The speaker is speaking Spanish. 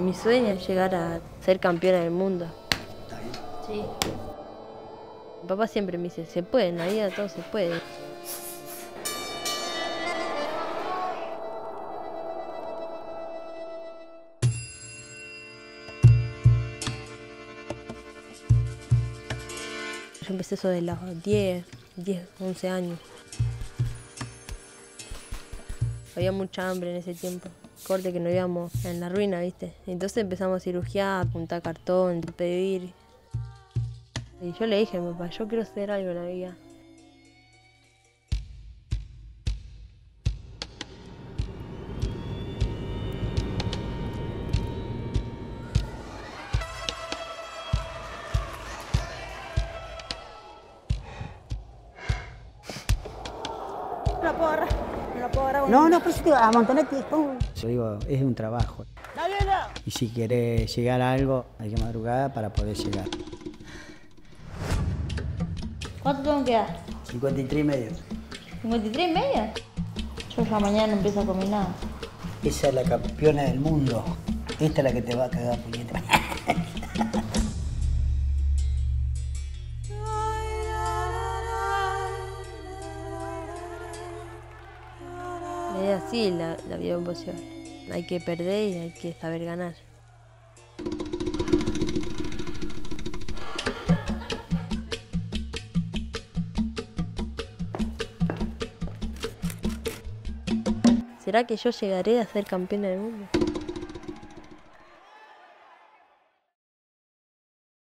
Mi sueño es llegar a ser campeona del mundo. Sí. Mi papá siempre me dice, se puede, en la vida todo se puede. Yo empecé eso de los 10, 11 años. Había mucha hambre en ese tiempo. Corte que nos íbamos en la ruina, ¿viste? Entonces empezamos a cirugiar, a apuntar cartón, a pedir. Y yo le dije a mi papá, yo quiero hacer algo en la vida. No la puedo agarrar, no la puedo agarrar. No, pues te amontonate. Yo digo, es un trabajo. Y si querés llegar a algo, hay que madrugar para poder llegar. ¿Cuánto tengo que dar? 53 y medio. ¿53 y medio? Yo ya mañana no empiezo a comer nada. Esa es la campeona del mundo. Esta es la que te va a cagar, puñeta. Es así la vida en boxeo. Hay que perder y hay que saber ganar. ¿Será que yo llegaré a ser campeona del mundo?